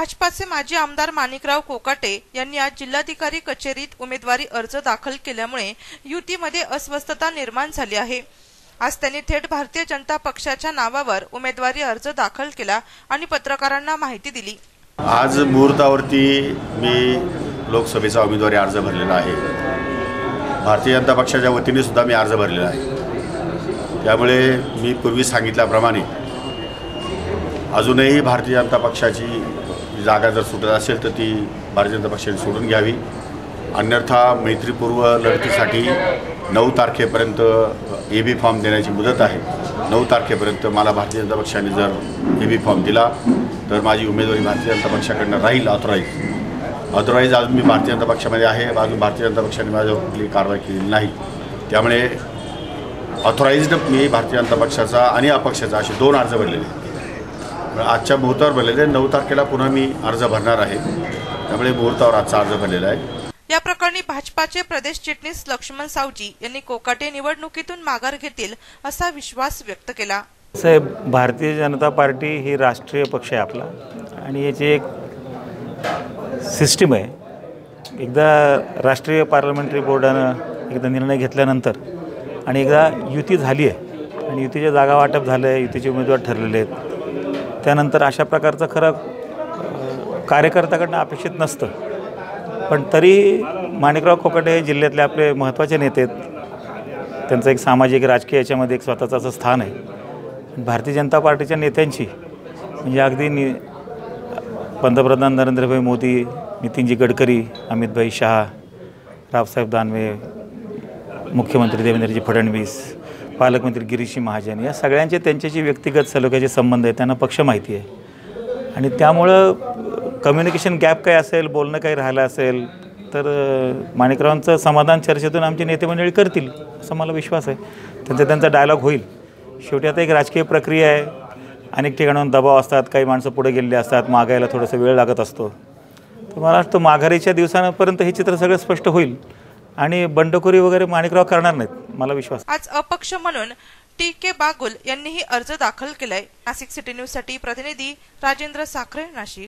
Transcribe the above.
भाजपाचे माजी आमदार माणिकराव कोकाटे यांनी आज जिल्हाधिकारी कचेरीत उमेदवारी अर्ज दाखल केल्यामुळे युतीमध्ये अस्वस्थता निर्माण झाली आहे। आज त्यांनी थेट भारतीय जनता पक्षाच्या नावावर उमेदवारी अर्ज दाखल केला आणि पत्रकारांना माहिती दिली। आज मुहूर्तावरती मी लोकसभेचा उमेदवारी अर्ज भरलेला आहे। भारतीय जनता पक्षाच्या वतीने सुद्धा मी अर्ज भरलेला आहे। त्यामुळे मी पूर्वी सांगितल्याप्रमाणे अजूनही भारतीय जनता पक्षाची जागा जर सुटत असेल तर ती भारतीय जनता पक्षाने सोडून घ्यावी, अन्यथा मैत्रीपूर्व लढतीसाठी 9 तारखेपर्यंत एबी फॉर्म देण्याची मुदत आहे। 9 तारखेपर्यंत मला भारतीय जनता पक्षाने जर एबी फॉर्म दिला तर माझी उमेदवारी भारतीय जनता पक्षाकडून राहील अदरवाईज अजून मी भारतीय जनता पक्षामध्ये आहे। अजून भारतीय जनता पक्षाने माझ्यावर कुठली कारवाई केलेली नाही। त्यामुळे ऑथराइज्ड मी भारतीय जनता पक्षाचा आणि अपक्षाचा असे 2 अर्ज भरलेले आहेत। आजच्या मुहूर्तावर भरलेले 9 तारखेला पुन्हा मी अर्ज भरणार आहे। त्यामुळे मुहूर्तावर आजचा अर्ज भरलेला आहे। या प्रकरणी भाजपाचे प्रदेश चिटणीस लक्ष्मण सावजी यांनी कोकाटे निवडणुकीतून माघार घेतील असा विश्वास व्यक्त केला। साहेब, भारतीय जनता पार्टी ही राष्ट्रीय पक्ष आहे आपला आणि याची एक सिस्टीम आहे। एकदा राष्ट्रीय पार्लमेंटरी बोर्डानं एकदा निर्णय घेतल्यानंतर आणि एकदा युती झाली आहे आणि युतीच्या जागा वाटप झालं आहे, युतीचे उमेदवार ठरलेले आहेत, त्यानंतर अशा प्रकारचं खरं कार्यकर्त्याकडनं अपेक्षित नसतं। पण तरी माणिकराव कोकाटे हे जिल्ह्यातले आपले महत्त्वाचे नेते आहेत। त्यांचं एक सामाजिक राजकीय याच्यामध्ये एक स्वतःचं असं स्थान आहे। भारतीय जनता पार्टीच्या नेत्यांची म्हणजे अगदी पंतप्रधान नरेंद्रभाई मोदी, नितीनजी गडकरी, अमितभाई शहा, रावसाहेब दानवे, मुख्यमंत्री देवेंद्रजी फडणवीस, पालकमंत्री गिरीशजी महाजन, या सगळ्यांचे त्यांच्याशी व्यक्तिगत सलोख्याचे संबंध आहेत। त्यांना पक्ष माहिती आहे आणि त्यामुळं कम्युनिकेशन गॅप काय असेल, बोलणं काही राहिलं असेल तर माणिकरावांचं समाधान चर्चेतून आमचे नेते मंडळी करतील असा मला विश्वास आहे। त्यांचा डायलॉग होईल। शेवटी आता एक राजकीय प्रक्रिया आहे। अनेक ठिकाणाहून दबाव असतात, काही माणसं पुढे गेलेली असतात, मागायला थोडंसं वेळ लागत असतो। तर मला वाटतं माघारीच्या दिवसांपर्यंत हे चित्र सगळं स्पष्ट होईल आणि बंडखोरी वगैरे माणिकराव करणार नाहीत, मला विश्वास। आज अपक्ष म्हणून टी.के. बागुल यांनीही अर्ज दाखल केलाय। नाशिक सिटी न्यूज साठी प्रतिनिधी राजेंद्र साखरे, नाशिक।